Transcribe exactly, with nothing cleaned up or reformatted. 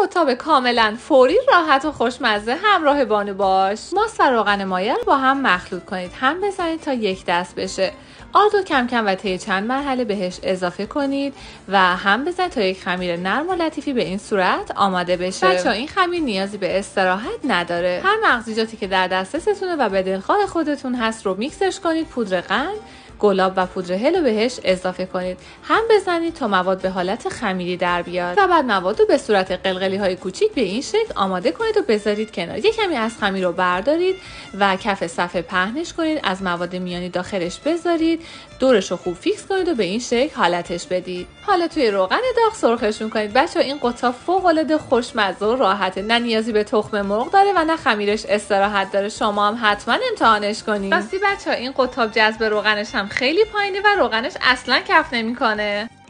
قطاب کاملا فوری، راحت و خوشمزه همراه بانو باش. ماست و روغن مایه رو با هم مخلوط کنید. هم بزنید تا یک دست بشه. آرد رو کم کم و طی چند مرحله بهش اضافه کنید و هم بزنید تا یک خمیر نرم و لطیفی به این صورت آماده بشه. بچه‌ها این خمیر نیازی به استراحت نداره. هر مغزیجاتی که در دسترستونه و به دلخواه خودتون هست رو میکسش کنید. پودر قند، گلاب و پودر هل رو بهش اضافه کنید. هم بزنید تا مواد به حالت خمیری در بیاد و بعد مواد رو به صورت قلقلی های کوچیک به این شکل آماده کنید و بذارید کنار. یک کمی از خمیر رو بردارید و کف صفحه پهنش کنید. از مواد میانی داخلش بذارید. دورش رو خوب فیکس کنید و به این شکل حالتش بدید. حالا توی روغن داغ سرخشون کنید. بچه‌ها این قطاب فوق‌العاده خوشمزه و راحته. نه نیازی به تخم مرغ داره و نه خمیرش استراحت داره. شما هم حتما امتحانش کنید. راستی بچه‌ها این قطاب جذب روغنش هم خیلی پایینه و روغنش اصلا کف نمیکنه.